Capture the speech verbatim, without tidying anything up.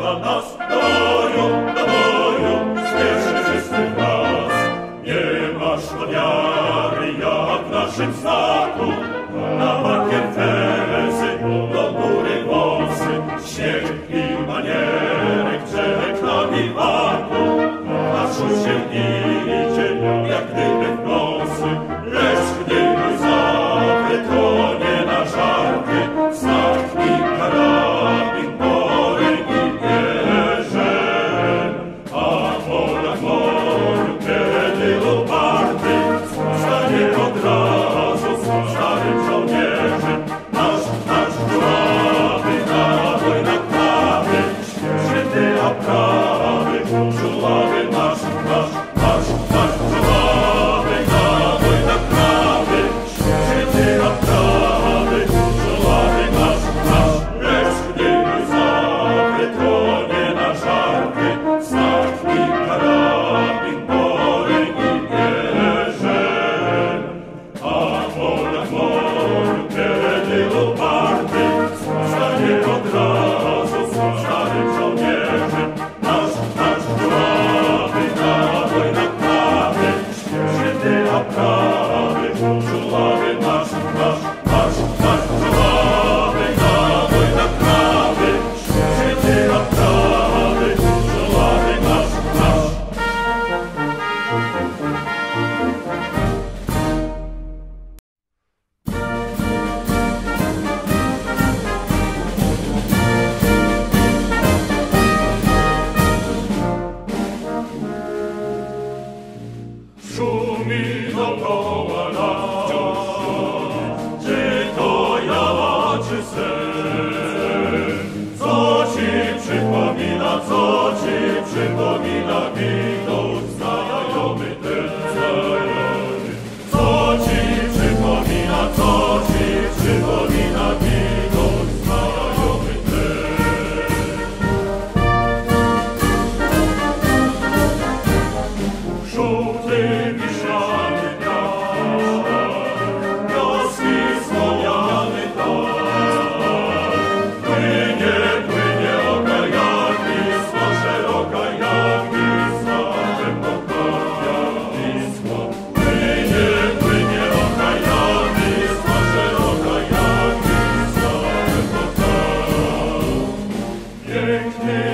za nas, do boju, do boju, spieszmy wszyscy wraz. Nie masz to wiary jak w naszym znaku, na bakier fezy, do góry włosy, śmiech i manierek, rzekami waku. Naszu się idzie, jak gdyby w nosy, lecz gdyby zawry, to nie na żarty, znak i karabin, porę i bierze. A wola moru, kiedy uparty, stanie od razu starym żołnierzem. Nasz, nasz żuławy, nabój na prawy, święty a prawy, żuławy nasz, nasz, nasz, nasz żuławy, nabój na prawy, święty a prawy, żuławy nasz, nasz. Lecz gdyby zawry, to nie na żarty, znak i karabin, porę i bierze. A wola moru, kiedy uparty, stanie od razu starym żołnierzem. Nasz, nasz żuławy, nabój na prawy, święty a prawy, żuławy nasz, nasz, nasz, nasz żuławy, nabój na prawy, święty a prawy, żuławy nasz, nasz. Szumi dookoła nas, czy to jawa, czy sen? Co ci przypomina, co ci przypomina widok znajomy ten, znajomy? Co ci przypomina, co ci przypomina widok znajomy ten? Żółty wiśniany piach, wioski wspomniany tak. Płynie, płynie oka jak Wisła, szeroka jak Wisła, głęboka jak Wisła. Płynie, płynie oka jak Wisła, szeroka jak Wisła, głęboka. Piękny